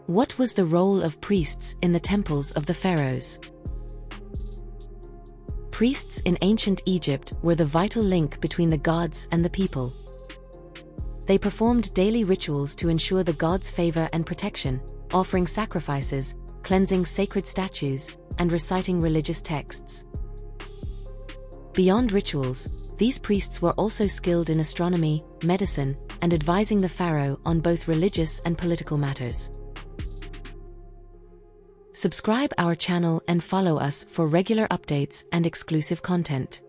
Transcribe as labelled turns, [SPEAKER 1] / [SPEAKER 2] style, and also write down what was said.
[SPEAKER 1] What was the role of priests in the temples of the pharaohs? Priests in ancient Egypt were the vital link between the gods and the people. They performed daily rituals to ensure the gods' favor and protection, offering sacrifices, cleansing sacred statues, and reciting religious texts. Beyond rituals, these priests were also skilled in astronomy, medicine, and advising the pharaoh on both religious and political matters. Subscribe our channel and follow us for regular updates and exclusive content.